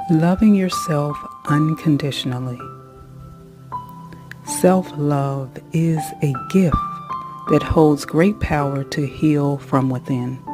Loving yourself unconditionally. Self-love is a gift that holds great power to heal from within.